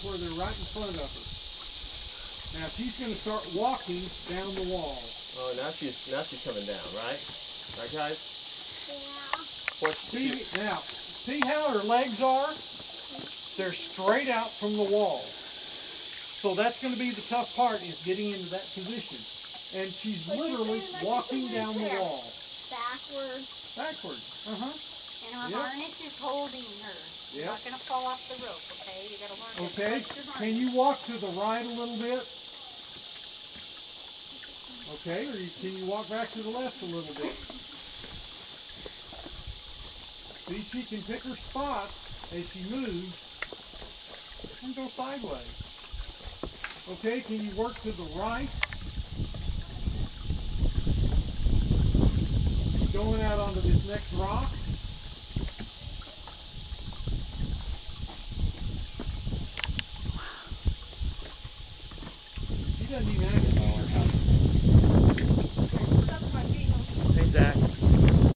where they're right in front of her. Now she's going to start walking down the wall. Oh, now she's coming down, right? Right, guys? Yeah. Now, see how her legs are? They're straight out from the wall. So that's going to be the tough part, is getting into that position. And she's literally walking down the wall. Backwards. Backwards. Uh-huh. And her harness is holding her. You're not going to fall off the rope, okay? You got to learn to Okay. trust your harness. Can you walk to the right a little bit? Okay. Or can you walk back to the left a little bit? See, she can pick her spot as she moves and go sideways. Okay, can you work to the right? Going out onto this next rock. She doesn't even have